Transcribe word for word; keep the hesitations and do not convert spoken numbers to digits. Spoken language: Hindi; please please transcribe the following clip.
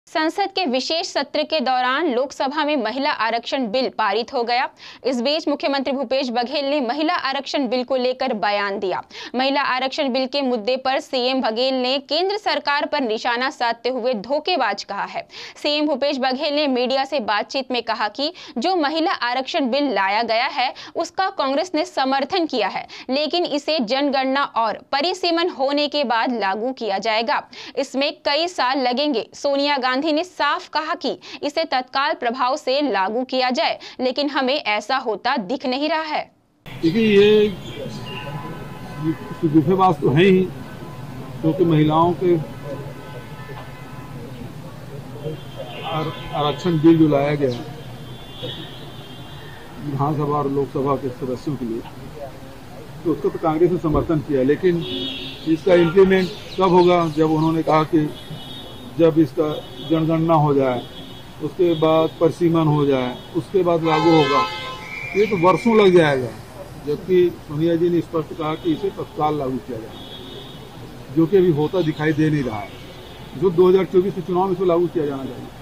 संसद के विशेष सत्र के दौरान लोकसभा में महिला आरक्षण बिल पारित हो गया। इस बीच मुख्यमंत्री भूपेश बघेल ने महिला आरक्षण बिल को लेकर बयान दिया। महिला आरक्षण बिल के मुद्दे पर सीएम बघेल ने केंद्र सरकार पर निशाना साधते हुए धोखेबाज कहा है। सीएम भूपेश बघेल ने मीडिया से बातचीत में कहा कि जो महिला आरक्षण बिल लाया गया है उसका कांग्रेस ने समर्थन किया है, लेकिन इसे जनगणना और परिसीमन होने के बाद लागू किया जाएगा। इसमें कई साल लगेंगे। सोनिया गांधी ने साफ कहा कि इसे तत्काल प्रभाव से लागू किया जाए, लेकिन हमें ऐसा होता दिख नहीं रहा है। देखिए, ये धोखेबाज तो है ही, क्योंकि महिलाओं के आरक्षण बिल जो लाया गया विधानसभा और लोकसभा के सदस्यों के लिए, तो उसको तो कांग्रेस ने समर्थन किया, लेकिन इसका इम्प्लीमेंट कब होगा? जब उन्होंने कहा कि जब इसका जनगणना हो जाए, उसके बाद परिसीमन हो जाए, उसके बाद लागू होगा। ये तो वर्षों लग जाएगा, जबकि सोनिया जी ने स्पष्ट कहा कि इसे तत्काल लागू किया जाए, जो कि अभी होता दिखाई दे नहीं रहा है। जो दो हज़ार चौबीस के चुनाव में इसको लागू किया जाना चाहिए।